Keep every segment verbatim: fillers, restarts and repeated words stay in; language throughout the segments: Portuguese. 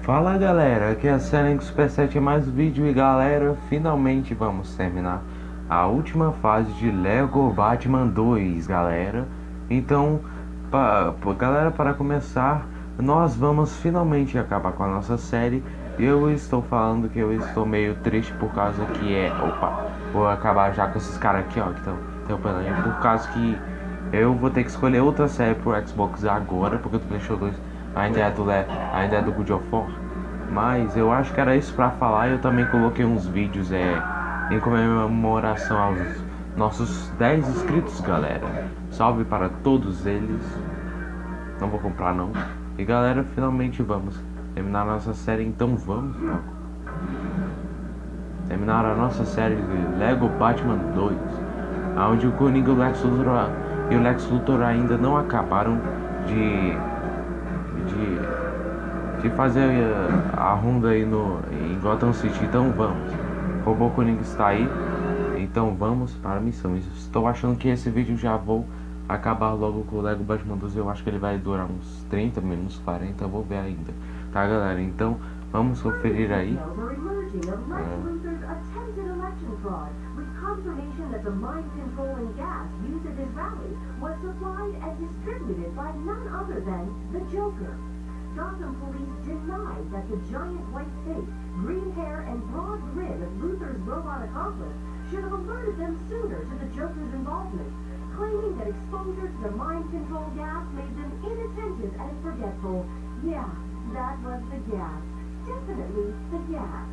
Fala galera, aqui é a Serengo Super sete, mais um vídeo. E galera, finalmente vamos terminar a última fase de Lego Batman dois, galera. Então, pa, pa, galera, para começar, nós vamos finalmente acabar com a nossa série. Eu estou falando que eu estou meio triste por causa que é... Opa, vou acabar já com esses caras aqui, ó, que estão interpelando. Por causa que eu vou ter que escolher outra série pro Xbox agora, porque o PlayStation dois ainda é do, ainda é do God of War. Mas eu acho que era isso pra falar. Eu também coloquei uns vídeos é, em comemoração aos nossos dez inscritos, galera. Salve para todos eles. Não vou comprar não. E galera, finalmente vamos terminar a nossa série. Então vamos pra... terminar a nossa série de Lego Batman dois, onde o Coringa, o Lex Luthor e o Lex Luthor ainda não acabaram de... de... de fazer a ronda aí no, em Gotham City. Então vamos. O Robô Coringa está aí. Então vamos para a missão. Estou achando que esse vídeo já vou acabar logo com o Lego Batman dois. Eu acho que ele vai durar uns trinta minutos, quarenta. Vou ver ainda. Tá, galera? Então vamos conferir aí. Gotham police denied that the giant white face, green hair, and broad grin of Luthor's robot accomplice should have alerted them sooner to the Joker's involvement, claiming that exposure to the mind control gas made them inattentive and forgetful. Yeah, that was the gas. Definitely the gas.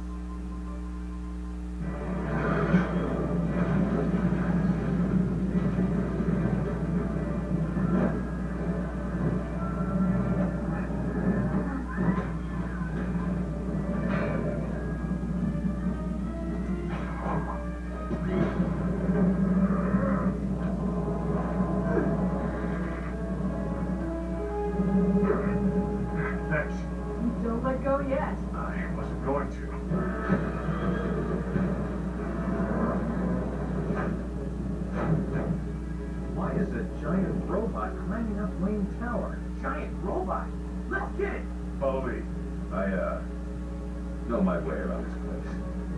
Don't let go yet. I wasn't going to. Why is a giant robot climbing up Wayne Tower? Giant robot? Let's get it! Follow me. I, uh, know my way around this place.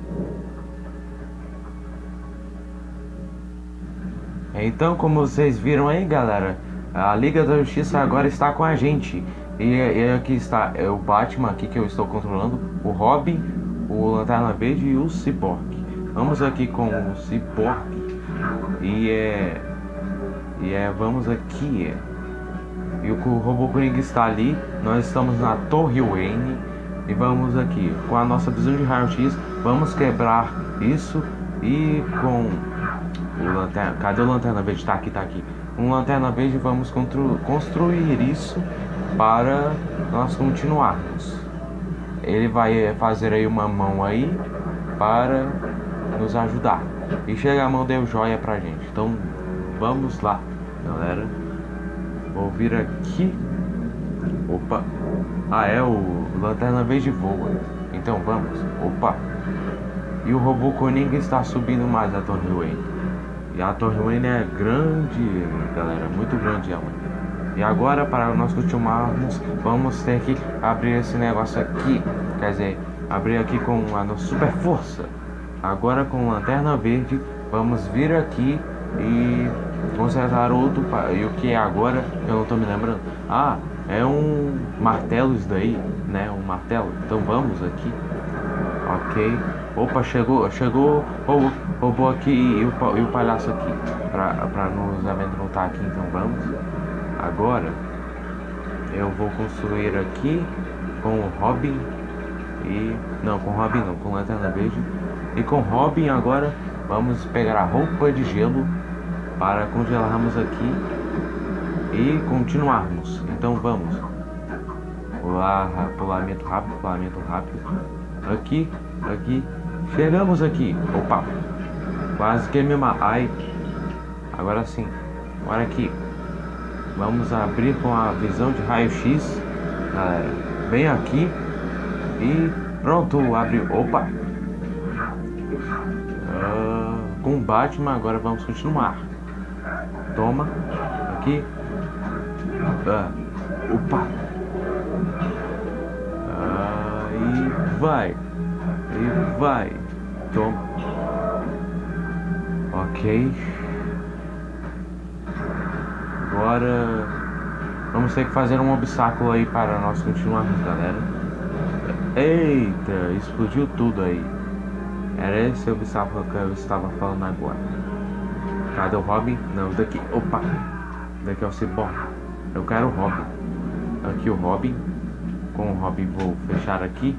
Então, como vocês viram aí, galera, a Liga da Justiça agora está com a gente. E, e aqui está é o Batman aqui que eu estou controlando, o Robin, o Lanterna Verde e o Cyborg. Vamos aqui com o Cyborg. E é... E é... Vamos aqui. É, e o Robô Coringa está ali. Nós estamos na Torre Wayne. E vamos aqui com a nossa visão de raio-x. Vamos quebrar isso. E com o Lanterna... Cadê o Lanterna Verde? Está aqui, está aqui. Um Lanterna Verde, vamos constru... construir isso para nós continuarmos. Ele vai fazer aí uma mão aí para nos ajudar. E chega a mão, deu joia pra gente. Então vamos lá, galera. Vou vir aqui. Opa. Ah, é o Lanterna Verde voa. Então vamos. Opa. E o Robô Coringa está subindo mais a Torre Wayne. E a Torre Wayne é grande, galera. Muito grande ela. E agora, para nós continuarmos, vamos ter que abrir esse negócio aqui. Quer dizer, abrir aqui com a nossa super força. Agora com Lanterna Verde, vamos vir aqui e consertar outro. E o que é agora? Eu não estou me lembrando. Ah, é um martelo isso daí, né? Um martelo. Então vamos aqui. Ok. Opa, chegou, chegou o robô aqui e o, e o palhaço aqui. Para nos amedrontar aqui, então vamos. Agora eu vou construir aqui com o Robin e... Não, com o Robin não, com Lanterna Verde. E com Robin agora vamos pegar a roupa de gelo para congelarmos aqui e continuarmos. Então vamos. Pular, pulamento rápido, pulamento rápido. Aqui, aqui. Chegamos aqui. Opa. Quase que me ma... Ai. Agora sim. Agora aqui. Vamos abrir com a visão de raio-x, galera. Bem aqui. E pronto, abre. Opa! Uh, com o Batman, agora vamos continuar. Toma. Aqui. Uh, opa! Uh, vai. E vai. Toma. Ok. Agora vamos ter que fazer um obstáculo aí para nós continuarmos, galera. Eita, explodiu tudo aí. Era esse obstáculo que eu estava falando agora. Cadê o Robin? Não, daqui. Opa! Daqui é o Cyborg. Eu quero o Robin. Aqui o Robin. Com o Robin vou fechar aqui.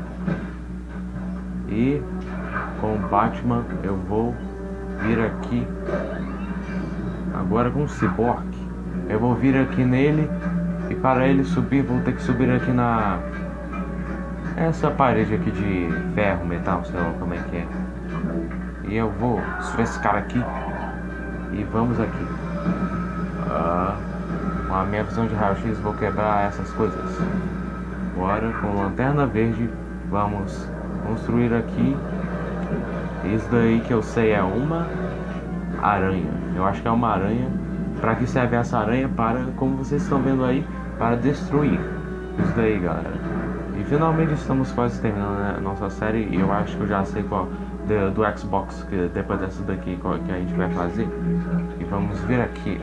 E com o Batman eu vou vir aqui. Agora com o Cyborg eu vou vir aqui nele. E para ele subir vou ter que subir aqui na... essa parede aqui de ferro, metal, sei lá como é que é. E eu vou subir esse cara aqui. E vamos aqui. Ah, com a minha visão de raio-x vou quebrar essas coisas. Agora com lanterna verde vamos construir aqui. Isso daí que eu sei é uma aranha. Eu acho que é uma aranha. Para que serve essa aranha? Para, como vocês estão vendo aí, para destruir. Isso daí, galera. E finalmente estamos quase terminando a nossa série. E eu acho que eu já sei qual do, do Xbox, que depois dessa daqui qual que a gente vai fazer. E vamos vir aqui.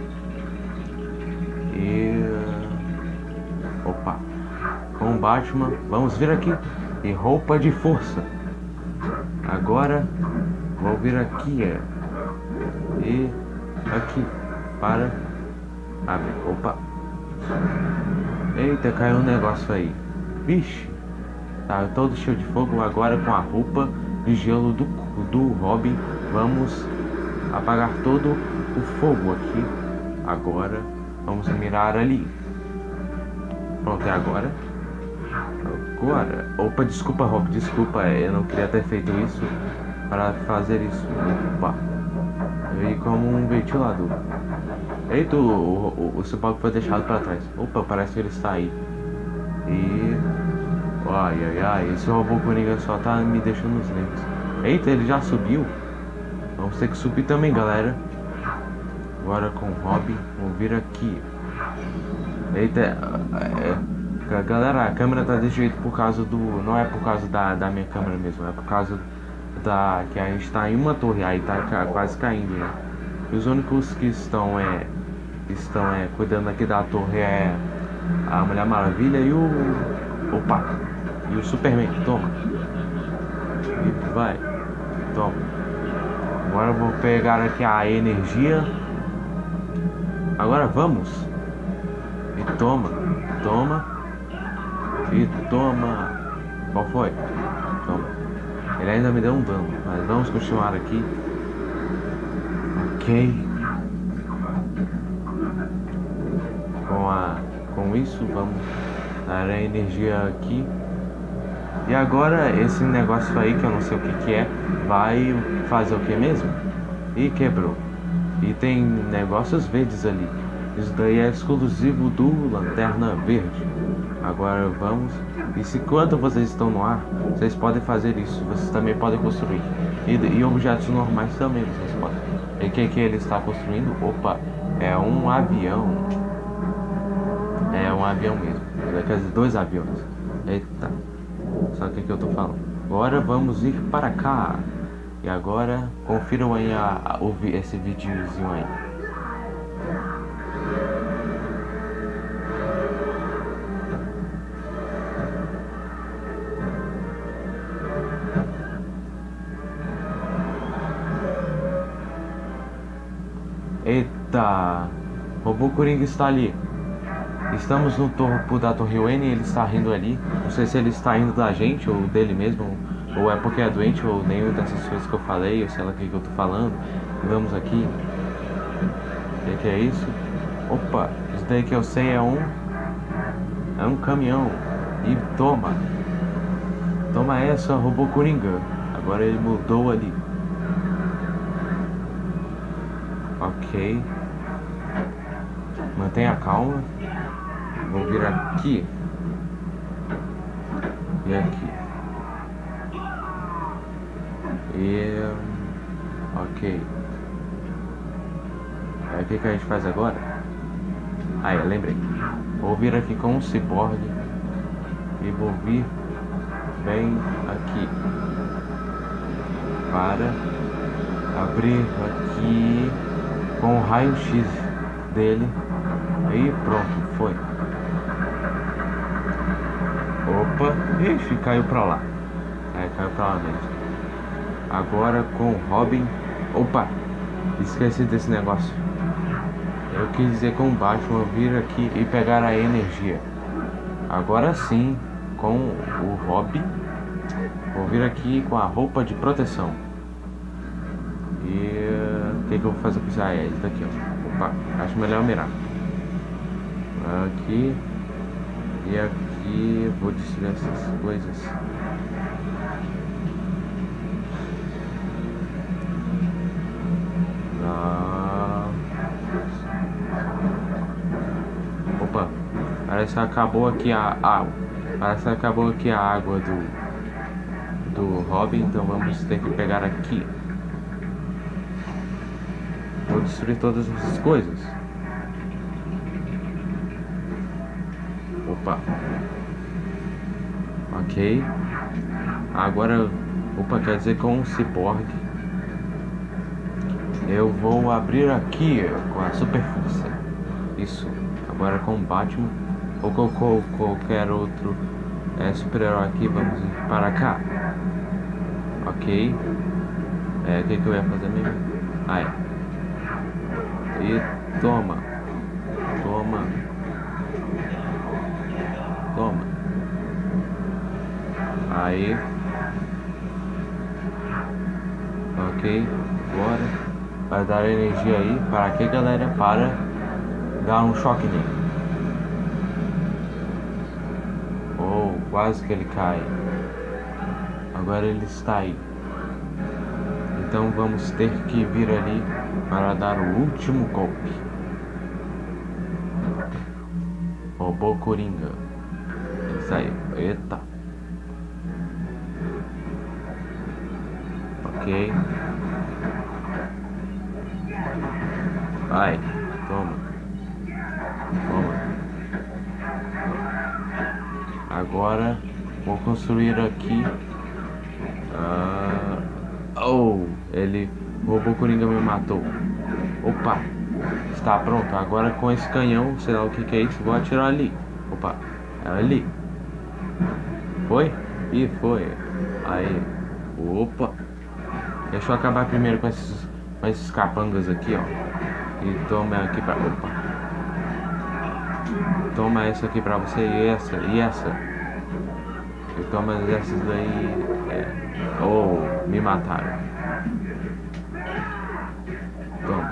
E... opa. Com o Batman, vamos vir aqui. E roupa de força. Agora vou vir aqui. E aqui. Para abrir. Opa. Eita, caiu um negócio aí. Vixe. Tá todo cheio de fogo. Agora com a roupa de gelo do, do Robin, vamos apagar todo o fogo aqui. Agora vamos mirar ali. Pronto, é agora. Agora. Opa, desculpa, Robin, desculpa. Eu não queria ter feito isso para fazer isso. Opa. E como um ventilador. Eita, o, o, o Cyborg foi deixado para trás. Opa, parece que ele está aí. E... ai, ai, ai, esse robô Coringa só tá me deixando nos nervos. Eita, ele já subiu. Vamos ter que subir também, galera. Agora com o Robin, vamos vir aqui. Eita, é, galera, a câmera tá desse jeito por causa do... não é por causa da, da minha câmera mesmo, é por causa da... que a gente tá em uma torre, aí tá quase caindo, né? E os únicos que estão é... estão é, cuidando aqui da torre é a Mulher Maravilha e o... opa! E o Superman, toma! E vai! Toma! Agora eu vou pegar aqui a energia. Agora vamos! E toma! Toma! E toma! Qual foi? Toma! Ele ainda me deu um dano, mas vamos continuar aqui. Ok. Com, a, com isso, vamos dar a energia aqui. E agora esse negócio aí, que eu não sei o que que é, vai fazer o que mesmo? E quebrou. E tem negócios verdes ali. Isso daí é exclusivo do Lanterna Verde. Agora vamos. E se quando vocês estão no ar, vocês podem fazer isso. Vocês também podem construir. E, e objetos normais também vocês podem. E o que que ele está construindo? Opa, é um avião. É um avião mesmo. Quer dizer, dois aviões. Eita. Sabe o que que eu tô falando? Agora vamos ir para cá. E agora confiram aí a, a, a, esse videozinho aí. Eita! O robô Coringa está ali. Estamos no topo da Torre Wayne e ele está rindo ali. Não sei se ele está rindo da gente ou dele mesmo, ou é porque é doente, ou nenhuma dessas coisas que eu falei, ou sei lá o que, que eu tô falando. E vamos aqui. O que, que é isso? Opa, isso daí que eu sei é um... é um caminhão. E toma. Toma essa, robô Coringa. Agora ele mudou ali. Ok. Mantenha calma. Vou vir aqui. E aqui. E... ok. Aí o que, que a gente faz agora? Ah, eu lembrei. Vou vir aqui com um Cyborg. E vou vir vem aqui para abrir aqui com o raio-x dele e pronto, foi. Opa, ixi, caiu pra lá. É, caiu pra lá mesmo. Agora com o Robin. Opa, esqueci desse negócio. Eu quis dizer com o Batman vir aqui e pegar a energia. Agora sim, com o Robin, vou vir aqui com a roupa de proteção. E o que, que eu vou fazer com isso? Ah, é ele daqui, ó. Opa, acho melhor mirar. Aqui e aqui, vou destruir essas coisas. Ah. Opa, parece que acabou aqui a água. Parece que acabou aqui a água do do Robin, então vamos ter que pegar aqui. Vou destruir todas essas coisas. Opa. Ok. Agora, opa, quer dizer com um ciborgue. Eu vou abrir aqui com a super força. Isso. Agora com o Batman ou com, com qualquer outro é, super-herói aqui, vamos ir para cá. Ok. É, o que, que eu ia fazer mesmo? Ah, é. E toma. Toma. Toma. Aí. Ok. Agora vai dar energia aí. Para que, galera? Para dar um choque nele. Oh, quase que ele cai. Agora ele está aí. Então vamos ter que vir ali para dar o último golpe. Robô Coringa. Isso aí. Eita. Ok. Vai. Toma. Toma. Agora vou construir aqui. Ah, oh, ele. O Robô Coringa me matou. Opa. Está pronto. Agora com esse canhão, sei lá o que, que é isso, vou atirar ali. Opa. É ali. Foi? Ih, foi. Aí. Opa. Deixa eu acabar primeiro com esses, com esses capangas aqui, ó. E toma aqui pra... Opa. Toma essa aqui pra você e essa, e essa. E toma essas daí. É. Oh, me mataram. Toma.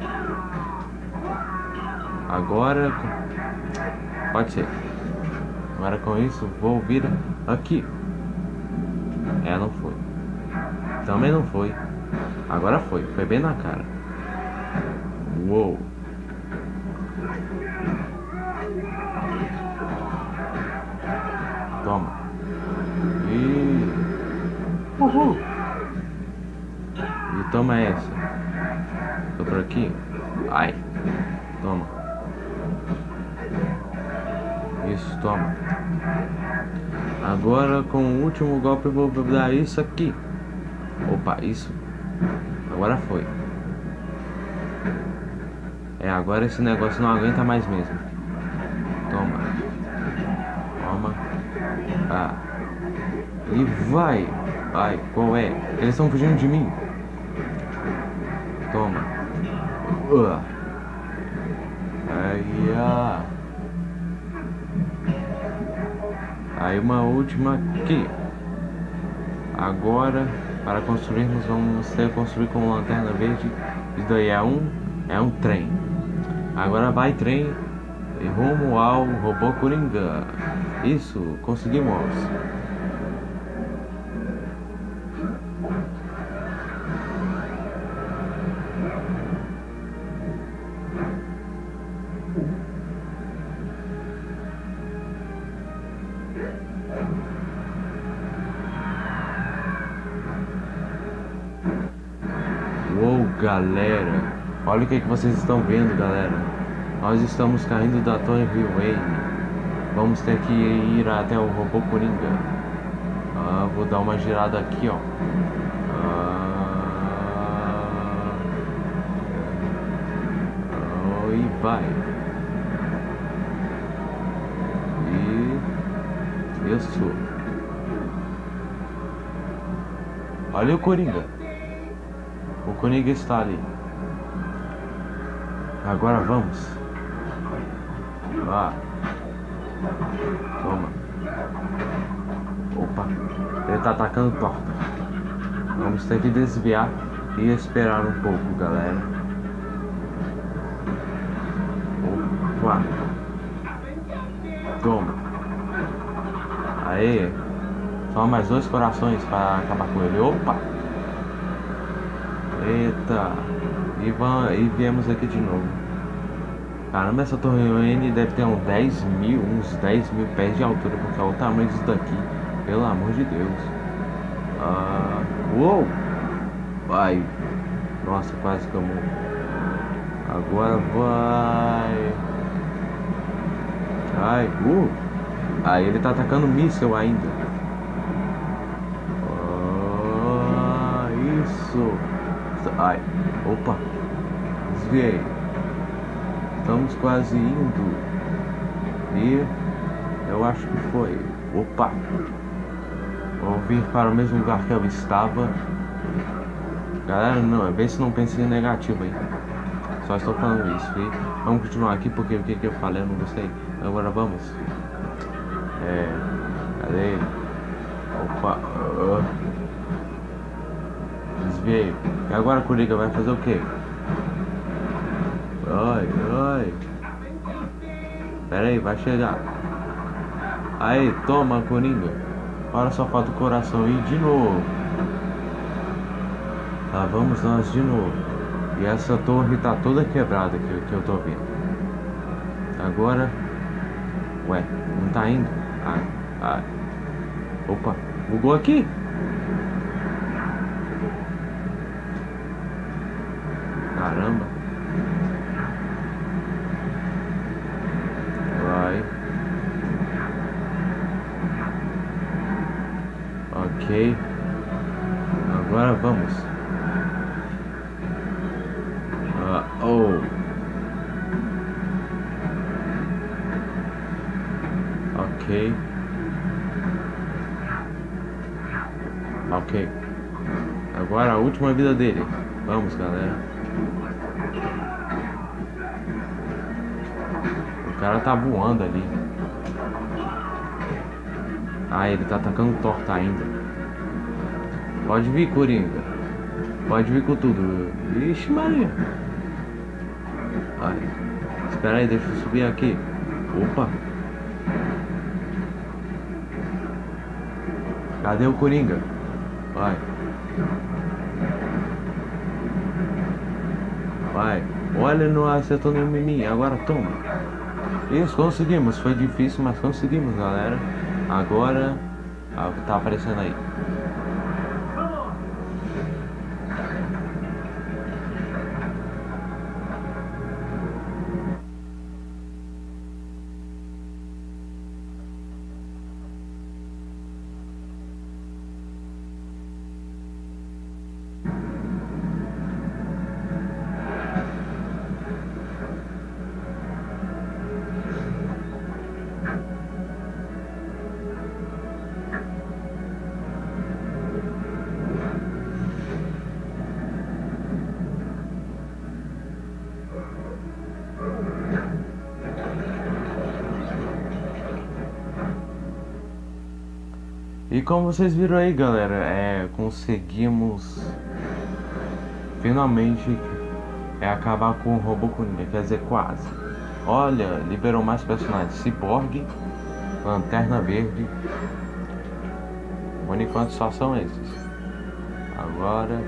Agora... Pode ser. Agora com isso, vou vir aqui. É, não foi. Também não foi. Agora foi. Foi bem na cara. Uou. Toma. E... Uhul. E toma essa. Tô por aqui. Ai. Toma. Isso, toma. Agora com o último golpe eu vou dar isso aqui. Opa, isso. Agora foi. É, agora esse negócio não aguenta mais mesmo. Toma. Toma. Ah. E vai. Vai, qual é? Eles estão fugindo de mim. Toma. Uh. Aí, ah. Aí uma última aqui. Agora, para construirmos, vamos ter que construir com lanterna verde. Isso daí é um, é um trem. Agora vai trem e rumo ao Robô Coringa. Isso, conseguimos. Uou, galera, olha o que, que vocês estão vendo, galera. Nós estamos caindo da Torre Wayne. Vamos ter que ir até o Robô Coringa. Ah, vou dar uma girada aqui, ó. Ah, oh, e vai. E isso. Olha o Coringa. O Coringa está ali. Agora vamos. Ah. Toma. Opa. Ele tá atacando torta. Vamos ter que desviar e esperar um pouco, galera. Opa. Toma. Aê. Só mais dois corações para acabar com ele. Opa. Eita. E, vamos, e viemos aqui de novo. Caramba, essa torre N deve ter uns dez mil, uns dez mil pés de altura, porque olha o tamanho disso daqui. Pelo amor de Deus. Ah, uou! Vai! Nossa, quase que eu morro. Agora vai! Ai, uh! Aí ele tá atacando míssil ainda. Ah, isso! Ai, opa! Desviei. Estamos quase indo. E eu acho que foi. Opa! Vou vir para o mesmo lugar que eu estava. Galera, não, vê se não pensa em negativo aí. Só estou falando isso. E vamos continuar aqui porque o que, que eu falei eu não gostei. Agora vamos. É. Cadê ele? Opa! Uh, desviei. E agora a Coringa vai fazer o quê? Ai, ai. Pera aí, vai chegar. Aí, toma, Coringa. Agora só falta o coração. E de novo. Tá, vamos nós de novo. E essa torre tá toda quebrada que, que eu tô vendo. Agora. Ué, não tá indo? Ai, ai. Opa, bugou aqui? Caramba. Vai. Ok. Agora vamos. Ah, oh. Ok. Ok. Agora a última vida dele. Vamos, galera. O cara tá voando ali. Ah, ele tá atacando torta ainda. Pode vir, Coringa. Pode vir com tudo. Ixi, Maria. Ai. Espera aí, deixa eu subir aqui. Opa. Cadê o Coringa? Vai. Vai. Olha, não acertou nenhum em mim. Agora toma. Isso, conseguimos. Foi difícil, mas conseguimos, galera. Agora ah, tá aparecendo aí. E como vocês viram aí, galera, é, conseguimos finalmente é, acabar com o Robô Coringa, quer dizer, quase. Olha, liberou mais personagens, Cyborg, Lanterna Verde. Por enquanto só são esses. Agora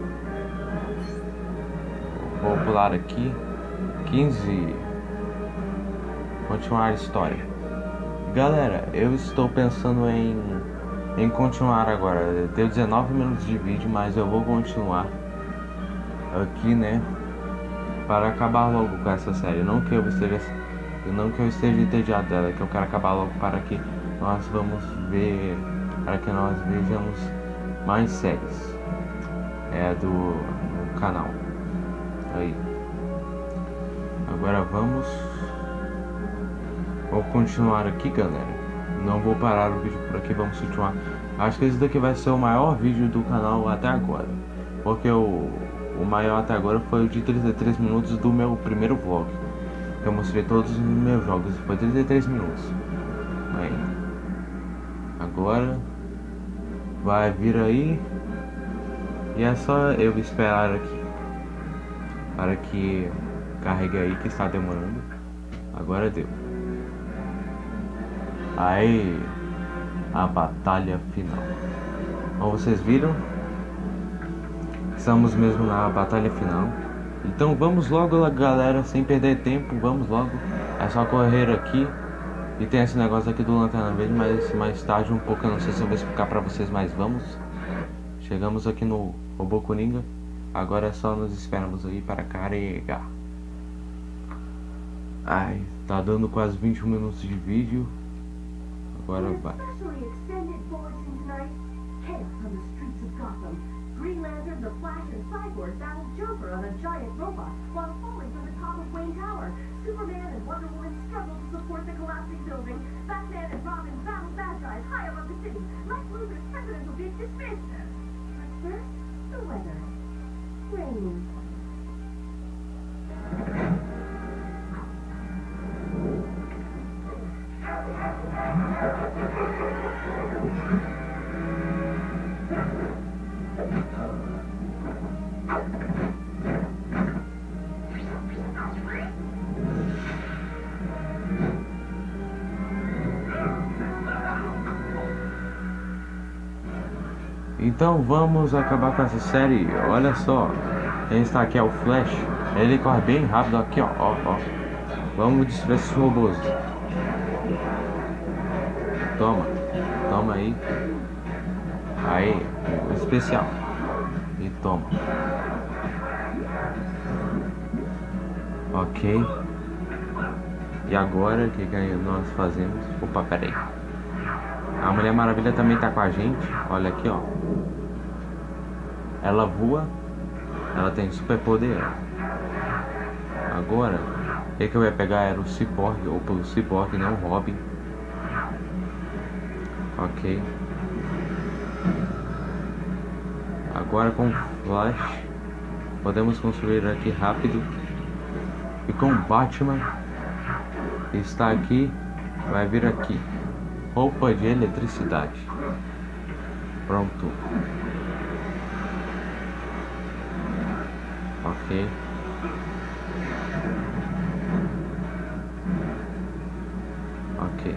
vou pular aqui. quinze. Continuar a história. Galera, eu estou pensando em em continuar agora. Deu dezenove minutos de vídeo, mas eu vou continuar aqui, né, para acabar logo com essa série. Não que eu esteja não que eu esteja entediado dela, que eu quero acabar logo para que nós vamos ver para que nós vejamos mais séries é, do canal. Aí. Agora vamos. Vou continuar aqui, galera. Não vou parar o vídeo por aqui, vamos continuar. Acho que esse daqui vai ser o maior vídeo do canal até agora. Porque o, o maior até agora foi o de trinta e três minutos do meu primeiro vlog. Eu mostrei todos os meus jogos, foi trinta e três minutos. Aí. Agora vai vir aí. E é só eu esperar aqui para que carregue aí, que está demorando. Agora deu. Aí, a batalha final. Como vocês viram, estamos mesmo na batalha final. Então vamos logo, galera, sem perder tempo. Vamos logo. É só correr aqui. E tem esse negócio aqui do Lanterna Verde, mas mais tarde um pouco, eu não sei se eu vou explicar pra vocês, mas vamos. Chegamos aqui no Robô Coringa. Agora é só nos esperamos aí para carregar. Ai, tá dando quase vinte e um minutos de vídeo. Agora vai. Green Lantern, the Flash, and Cyborg battle Joker on a giant robot while falling from the top of Wayne Tower. Superman and Wonder Woman struggle to support the collapsing building. Batman and Robin battle bad guys high above the city. Lex Luthor's presidential bid dismissed. But first, the weather. Rain. Então vamos acabar com essa série. Olha só, quem está aqui é o Flash. Ele corre bem rápido aqui, ó, ó, ó. Vamos destruir esses robôs. Toma, toma aí. Aí, o especial. E toma. Ok. E agora, o que, que nós fazemos? Opa, peraí. A Mulher Maravilha também tá com a gente. Olha aqui, ó. Ela voa. Ela tem super poder. Agora, o que, que eu ia pegar era o Cyborg. Ou pelo Cyborg, não o Robin. Ok. Agora com o Flash podemos construir aqui rápido. E com o Batman que está aqui, vai vir aqui. Roupa de eletricidade. Pronto. Ok. Ok.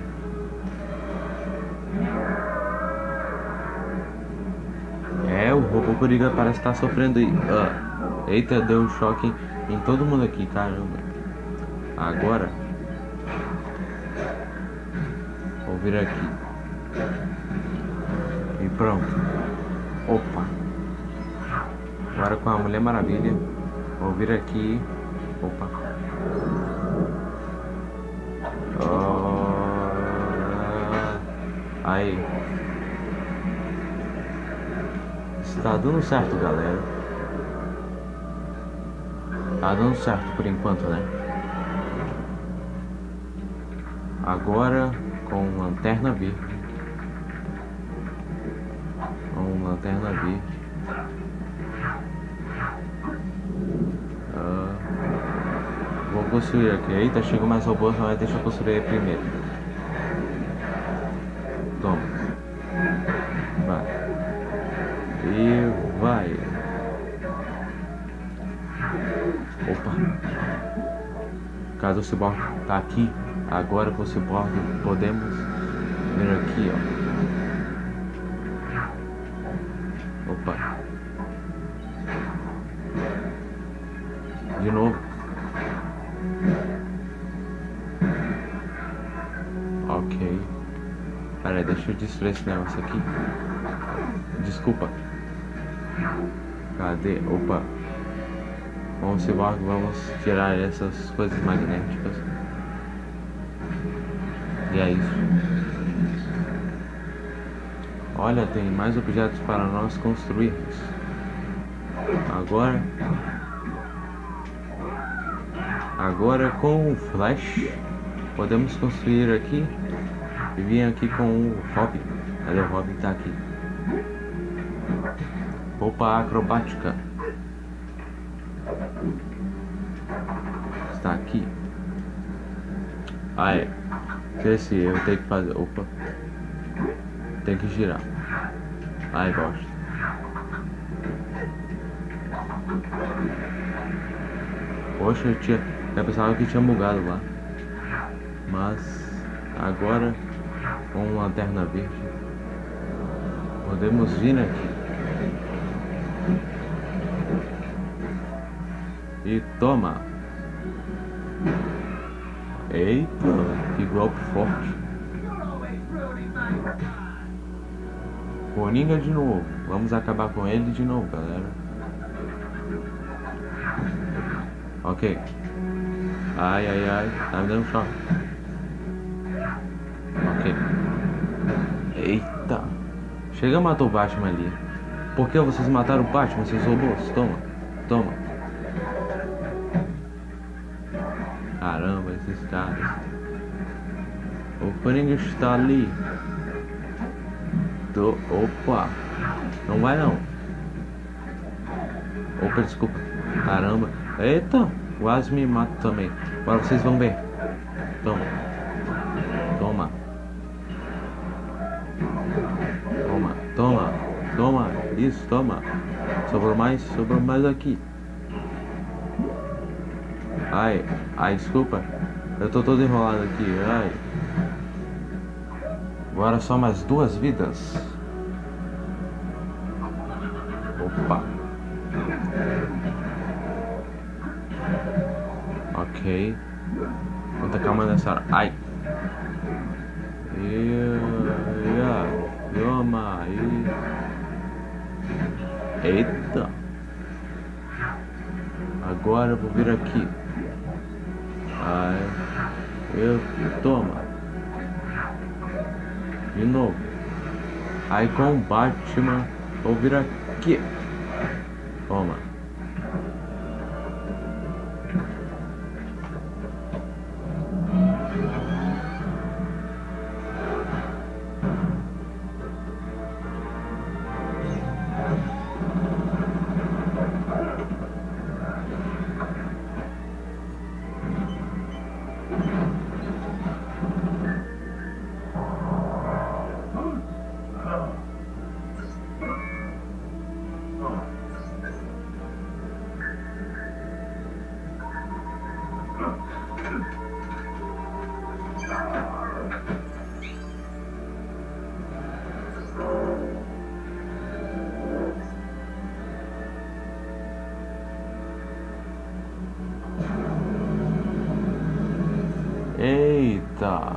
É, o robô Coringa parece estar sofrendo aí. Ah, eita, deu um choque em todo mundo aqui, caramba. Agora vou vir aqui. E pronto. Opa. Agora com a Mulher Maravilha. Vou vir aqui. Opa. Oh. Aí. Está dando certo, galera. Tá dando certo por enquanto, né? Agora com Lanterna Verde. Com Lanterna Verde. Uh, vou construir aqui. Eita, chegou mais robôs, mas deixa eu construir primeiro. Toma. Vai. E vai. Opa. Caso o Cyborg tá aqui. Agora com o Cyborg podemos vir aqui, ó. Opa. De novo. Ok. Pera aí, deixa eu destruir esse negócio aqui. Desculpa. Cadê? Opa. Com o Cyborg vamos tirar essas coisas magnéticas. E é isso. Olha, tem mais objetos para nós construirmos. Agora... Agora com o Flash, podemos construir aqui. E vim aqui com o Robin. Cadê o Robin? Tá aqui. Roupa acrobática. Está aqui. Ah, é. Esqueci, eu tenho que fazer. Opa. Tem que girar. Ai, bosta. Poxa, eu tinha. Eu pensava que tinha bugado lá. Mas agora com lanterna verde podemos vir aqui. E toma. Eita, que golpe forte. Coringa de novo. Vamos acabar com ele de novo, galera. Ok. Ai, ai, ai. Tá me dando choque. Ok. Eita. Chega, matou o Batman ali. Por que vocês mataram o Batman, seus robôs? Toma. Toma. Caramba, esses caras. O Coringa está ali. Tô... Opa. Não vai não. Opa, desculpa. Caramba. Eita. Quase me mato também. Agora vocês vão ver. Toma. Toma. Toma. Toma. Toma. Isso, toma. Sobrou mais. Sobrou mais aqui. Ai. Ai, desculpa. Eu tô todo enrolado aqui. Ai. Agora só mais duas vidas. Opa. Ok. Muita calma nessa hora. Ai. Ia. Toma. Eita. Agora eu vou vir aqui. Ai. Eu. Toma. De novo. Aí com o Batman vou vir aqui. Toma. Eita.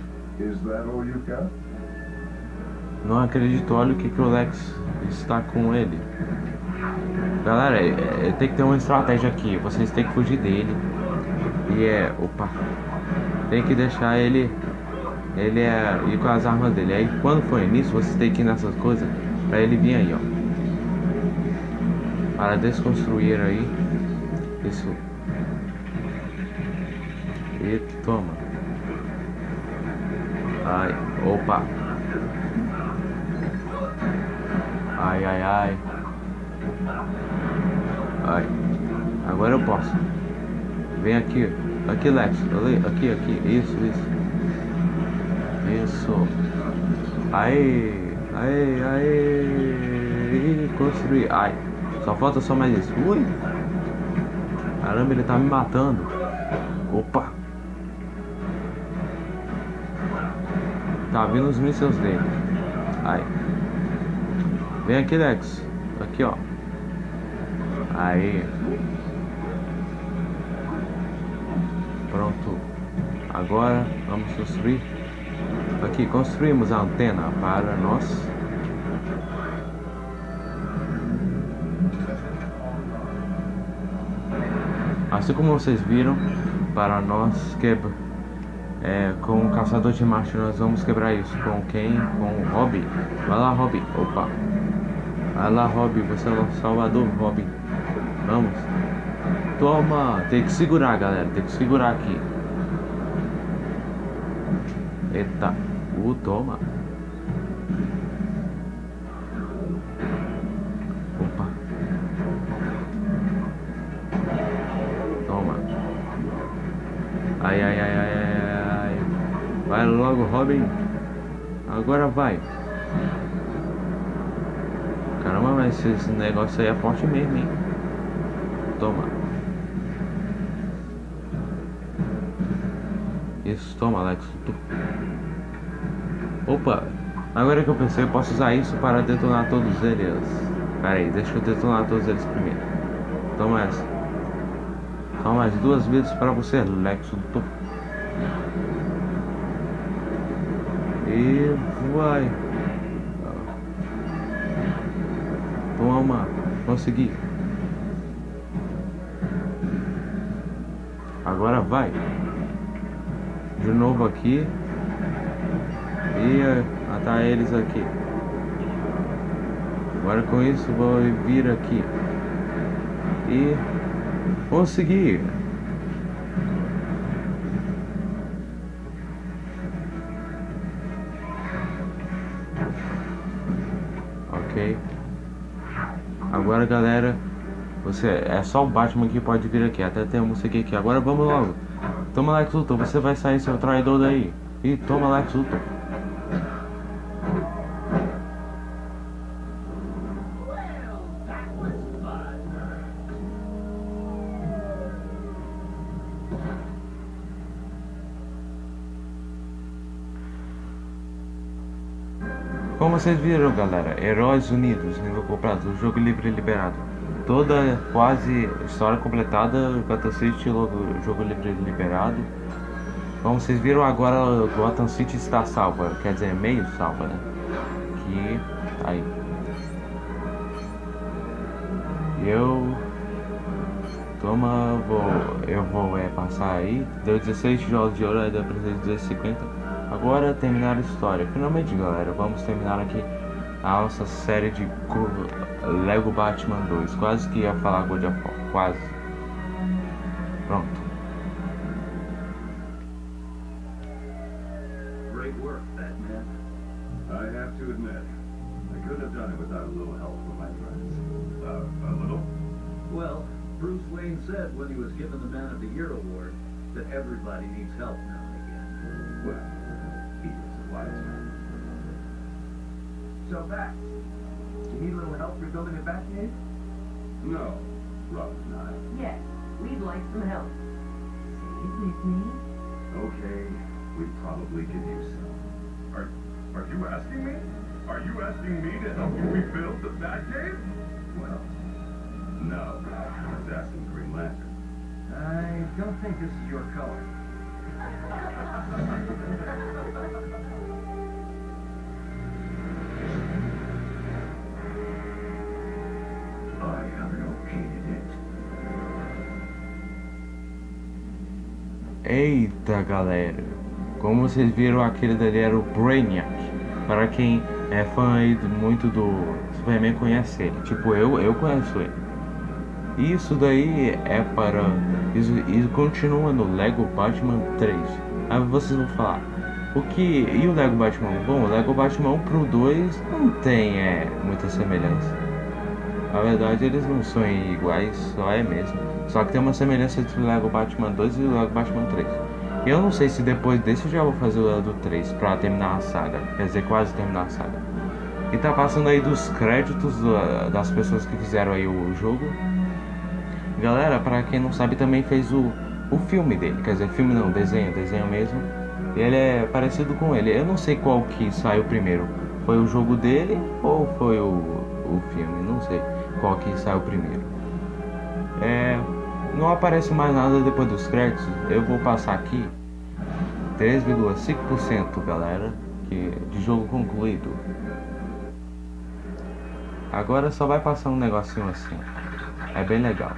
Não acredito, olha o que, que o Lex está com ele. Galera, é, é, tem que ter uma estratégia aqui. Vocês têm que fugir dele. E é... Opa. Tem que deixar ele... Ele é... ir com as armas dele. Aí quando for nisso, vocês têm que ir nessas coisas pra ele vir aí, ó. Para desconstruir aí. Isso. E toma. Ai, opa. Ai, ai, ai. Ai. Agora eu posso. Vem aqui. Aqui, Lex. Aqui, aqui. Isso, isso. Isso. Ai. Ai, ai. Construir. Ai. Só falta só mais isso. Ui. Caramba, ele tá me matando. Opa. Tá vindo os mísseis dele. Ai. Vem aqui, Lex. Aqui, ó. Aí. Pronto. Agora vamos construir. Aqui, construímos a antena para nós. Assim como vocês viram, para nós que É, com o Caçador de Marte nós vamos quebrar isso. Com quem? Com o Robin. Vai lá, Robin. Opa. Vai lá, Robin. Você é o salvador, Robin. Vamos. Toma. Tem que segurar, galera. Tem que segurar aqui. Eita. Uh, toma. Opa. Toma. Ai, ai, ai, ai, ai, ai. Vai logo, Robin. Agora vai. Caramba, mas esse negócio aí é forte mesmo, hein? Toma. Isso, toma, Lex. Opa. Agora que eu pensei, eu posso usar isso para detonar todos eles. Pera aí, deixa eu detonar todos eles primeiro. Toma essa. São mais duas vezes para você, Lex. E vai. Toma. Consegui. Agora vai. De novo aqui. E matar eles aqui. Agora com isso vou vir aqui. E consegui. Ok. Agora, galera, você é só o Batman que pode vir aqui. Até tem um morcego aqui. Agora vamos logo. Toma, Lex Luthor. Você vai sair, seu traidor daí. E toma, Lex Luthor. Como vocês viram, galera, Heróis Unidos, nível completo, jogo livre liberado. Toda quase história completada, Gotham City, logo, jogo livre liberado. Como vocês viram agora, Gotham City está salva, quer dizer, meio salva, né? Que aí. Eu toma, vou, eu vou é, passar aí. Deu dezesseis tijolos de ouro, aí deu duzentos e cinquenta. Agora terminar a história. Finalmente, galera, vamos terminar aqui a nossa série de Lego Batman dois. Quase que ia falar God of War, quase. Pronto. Great work, Batman. I have to admit, I couldn't have done it without a little help from my friends. Uh, a little? Well, Bruce Wayne said when he was given the Man of the Year award that everybody needs help now and again. Well, he was a wise man. So, Bat, you need a little help rebuilding a Batcave? No, Robin and I. Yes, we'd like some help. Say it with me. Okay, we probably could use some. Are, are you asking me? Are you asking me to help you rebuild the Batcave? Well, no, I was asking Green Lantern. I don't think this is your color. I have located it. Eita, galera, como vocês viram, aquele dali era o Brainiac. Para quem é fã aí do, muito do Superman, conhece ele. Tipo, eu, eu conheço ele. Isso daí é para... Isso, isso continua no Lego Batman três. Aí vocês vão falar, o que... E o Lego Batman? Bom, o Lego Batman um pro dois não tem é, muita semelhança. Na verdade, eles não são iguais, só é mesmo. Só que tem uma semelhança entre o Lego Batman dois e o Lego Batman três. Eu não sei se depois desse eu já vou fazer o do três pra terminar a saga. Quer dizer, quase terminar a saga. E tá passando aí dos créditos uh, das pessoas que fizeram aí o jogo. Galera, pra quem não sabe, também fez o, o filme dele. Quer dizer, filme não, desenho, desenho mesmo. Ele é parecido com ele. Eu não sei qual que saiu primeiro. Foi o jogo dele ou foi o, o filme? Não sei qual que saiu primeiro. É... Não aparece mais nada depois dos créditos. Eu vou passar aqui três vírgula cinco por cento, galera, que, de jogo concluído. Agora só vai passar um negocinho assim. É bem legal.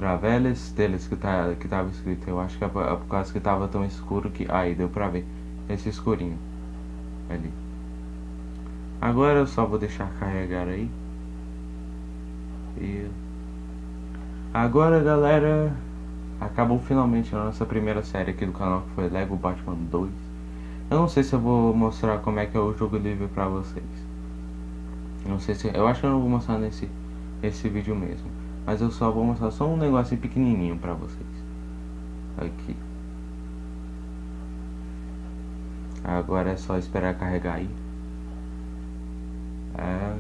Graveles deles que, tá, que tava escrito. Eu acho que é por, é por causa que tava tão escuro que... Aí, deu pra ver. Esse escurinho. Ali. Agora eu só vou deixar carregar aí. E... Agora, galera... Acabou finalmente a nossa primeira série aqui do canal, que foi Lego Batman dois. Eu não sei se eu vou mostrar como é que é o jogo livre pra vocês. Eu não sei se... Eu acho que eu não vou mostrar nesse esse vídeo mesmo. Mas eu só vou mostrar só um negocinho pequenininho pra vocês. Aqui. Agora é só esperar carregar aí. É...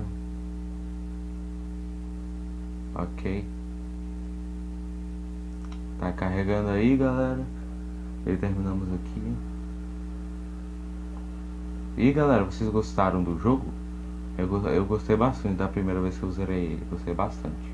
Ok. Tá carregando aí, galera. E terminamos aqui. E galera, vocês gostaram do jogo? Eu, eu gostei bastante da primeira vez que eu zerei ele. Gostei bastante.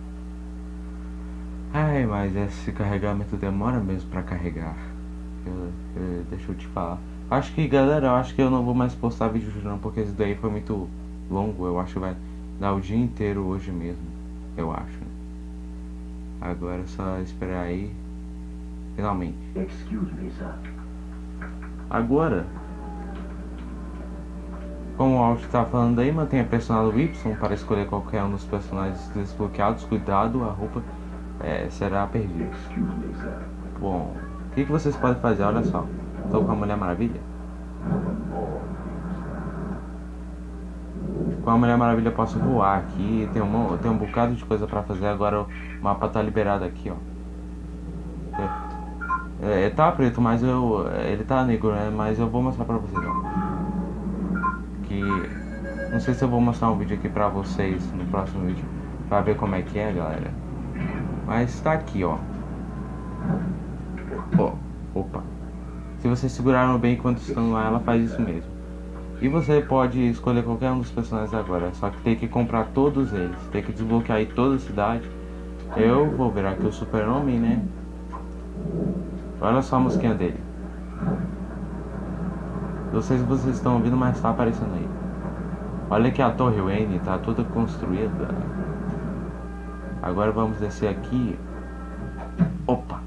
Ai, mas esse carregamento demora mesmo pra carregar. Eu, eu, deixa eu te falar. Acho que, galera, eu acho que eu não vou mais postar vídeo não, porque esse daí foi muito longo. Eu acho que vai dar o dia inteiro hoje mesmo. Eu acho. Agora é só esperar aí. Finalmente. Excuse me, sir. Agora, como o Alt tá falando aí, mantenha pressionado Y para escolher qualquer um dos personagens desbloqueados. Cuidado, a roupa é, será perdida. Excuse me, sir. Bom, o que, que vocês podem fazer? Olha só, estou com a Mulher Maravilha. Com a Mulher Maravilha eu posso voar aqui. Tem um, tem um bocado de coisa pra fazer. Agora o mapa tá liberado aqui, ó. É, tá preto, mas eu... Ele tá negro, né? Mas eu vou mostrar pra vocês, ó. Que... Não sei se eu vou mostrar um vídeo aqui pra vocês no próximo vídeo, pra ver como é que é, galera. Mas tá aqui, ó. Ó, opa. Se vocês seguraram bem enquanto estão lá, ela faz isso mesmo. E você pode escolher qualquer um dos personagens agora. Só que tem que comprar todos eles. Tem que desbloquear aí toda a cidade. Eu vou virar aqui o Super-Homem, né? Olha só a musiquinha dele. Não sei se vocês estão ouvindo, mas tá aparecendo aí. Olha que a Torre Wayne tá toda construída. Agora vamos descer aqui. Opa!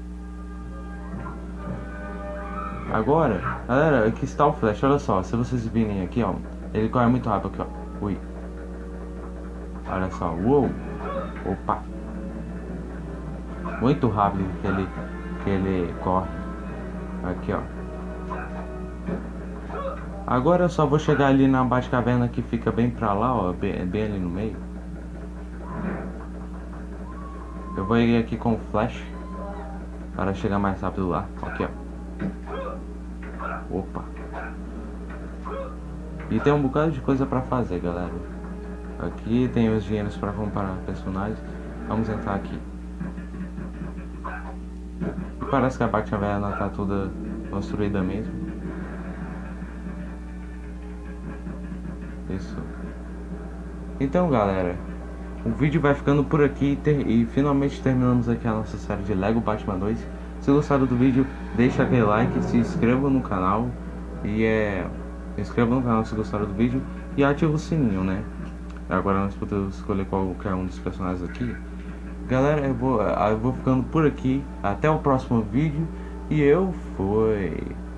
Agora, galera, aqui está o Flash. Olha só, se vocês virem aqui, ó, ele corre muito rápido aqui, ó. Ui. Olha só, uou. Opa. Muito rápido que ele que ele corre. Aqui, ó. Agora eu só vou chegar ali na Batcaverna, que fica bem pra lá, ó, bem, bem ali no meio. Eu vou ir aqui com o Flash para chegar mais rápido lá. Aqui, ó. Opa. E tem um bocado de coisa pra fazer, galera. Aqui tem os dinheiros pra comprar personagens. Vamos entrar aqui. E parece que a Batcaverna tá toda construída mesmo. Isso. Então, galera, o vídeo vai ficando por aqui ter, e finalmente terminamos aqui a nossa série de Lego Batman dois. Se gostaram do vídeo, deixa aquele like, se inscreva no canal e é, se inscreva no canal se gostaram do vídeo e ativa o sininho, né? Agora nós podemos escolher qualquer um dos personagens aqui. Galera, eu vou, eu vou ficando por aqui. Até o próximo vídeo e eu fui.